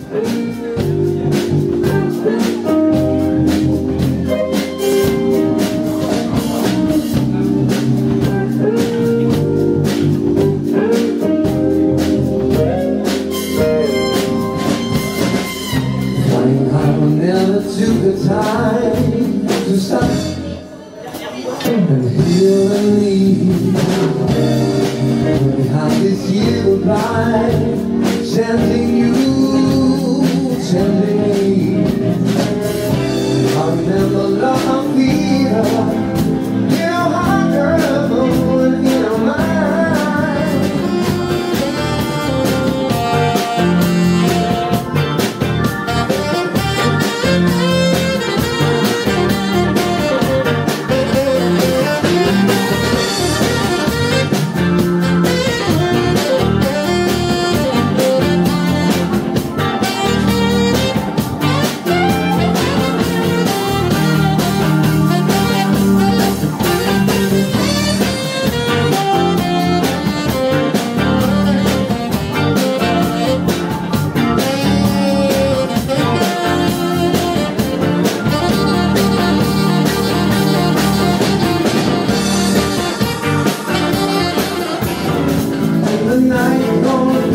Never took the time to stop and heal and leave. Behind this year goodbye, chanting you, chanting me. I remember love, fear, you know, hunger, moon, you know, mind. The night gonna